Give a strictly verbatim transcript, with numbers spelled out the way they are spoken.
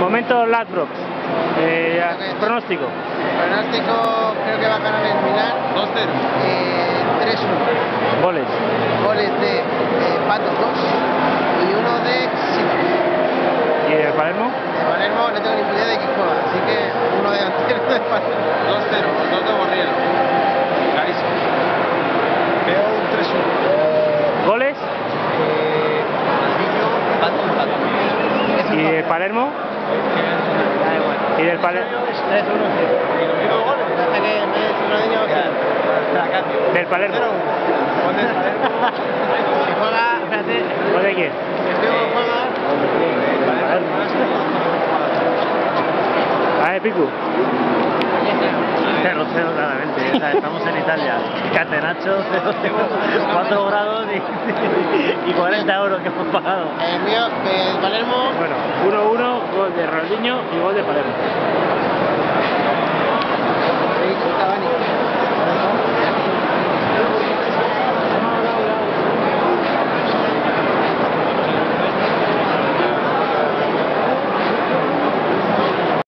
Momento Ladbrokes. Eh, pronóstico. Pronóstico, creo que va a ganar el Milán. dos cero. Eh, tres uno. Goles. Goles de eh, Pato dos y uno de Silva. ¿Y el Palermo? De Palermo no tengo ni idea de quién juega, así que uno de delantero de Palermo. dos cero, dos de Borrielo. Clarísimo. Veo un tres uno. ¿Goles? Eh, Ronaldinho, Pato, Pato. ¿Y el Palermo? Da igual. ¿Y del Palermo? tres uno. ¿Y los mismos goles? Hasta que en vez de Ronaldinho, A cambio. ¿Del Palermo? cero uno. Gol del Palermo. que juega, espérate, ¿Gol de quién? que juega. Ah, de Picu. cero cero claramente, o sea, estamos en Italia. Catenaccio, cuatro grados y, y cuarenta euros que hemos pagado. El mío, de Palermo. Bueno, uno uno, gol de Ronaldinho y gol de Palermo.